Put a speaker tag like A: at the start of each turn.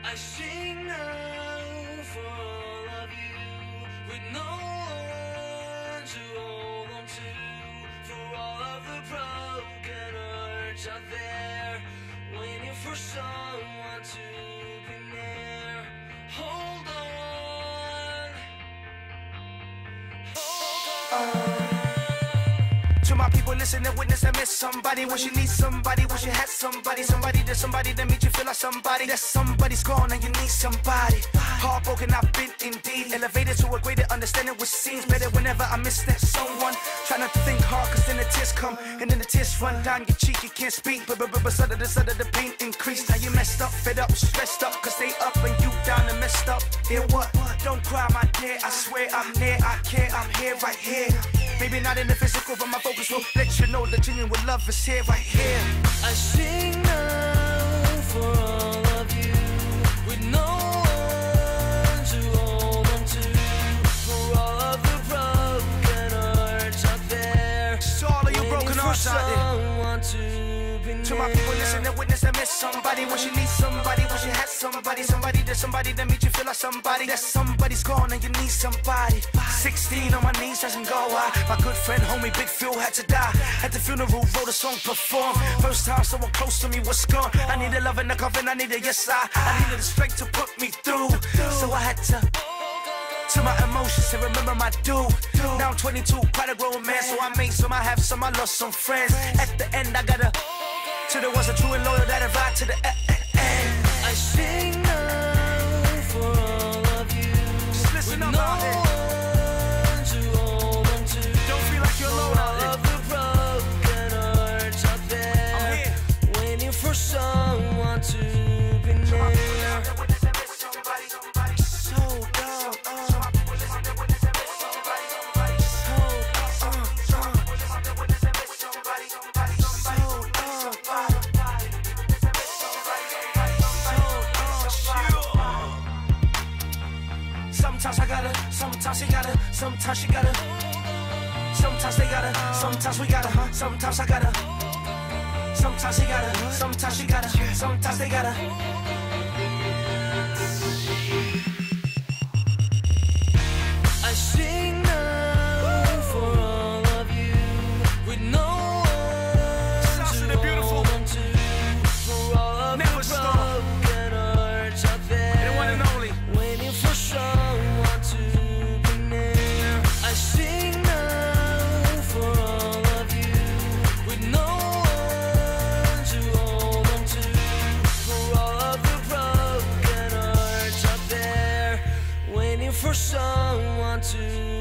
A: I sing now for all of you, with no one to hold on to, for all of the broken hearts out there, waiting for someone to be near. Hold on, hold on.
B: To my people, listen and witness and miss somebody. Wish you need somebody, wish you had somebody. Somebody that made you feel like somebody. That somebody's gone and you need somebody. Heartbroken, I've been indeed. Elevated to a greater understanding, which seems better whenever I miss that someone. Try not to think hard, cause then the tears come. And then the tears run down your cheek, you can't speak. But sudden the pain increased. Now you messed up, fed up, stressed up. Cause they up and you down and messed up. Hear what? Don't cry, my dear, I swear I'm near, I care, I'm here, right here. Maybe not in the physical, but my focus will let you know the genuine love is here, right here.
A: I sing now for all of you, with no one to hold on to, for all of the broken hearts out there.
B: So all of you broken hearts out there. To my people, listen and witness and miss somebody. Wish you need somebody, wish you had somebody. Somebody that made you feel like somebody. That somebody's gone and you need somebody. 16 on my knees doesn't go out. My good friend, homie, Big Phil had to die. At the funeral, wrote a song, perform. First time someone close to me was gone. I needed love in the coffin, I needed yes, I needed the strength to put me through. So I had to my emotions to remember my dude. Now I'm 22, quite a grown man. So I made some, I have some, I lost some friends. At the end, I gotta, to the ones that true and loyal that ride to the end.
A: I sing now for all of you,
B: just listen
A: with
B: up
A: no
B: out there.
A: one to hold on to.
B: Don't feel like you're alone out there.
A: All of the broken hearts out there,
B: I'm here,
A: waiting for someone to be near.
B: Sometimes I gotta, sometimes you gotta, sometimes you gotta. Sometimes they gotta, sometimes we gotta, sometimes I gotta. Sometimes you gotta, sometimes you gotta, sometimes they gotta.
A: I sing now for all of you, with no one to hold on to, for all of the broken hearts out there,
B: the one and only,
A: waiting for someone to be near. I sing now for all of you, with no one to hold on to, for all of the broken hearts out there, waiting for someone to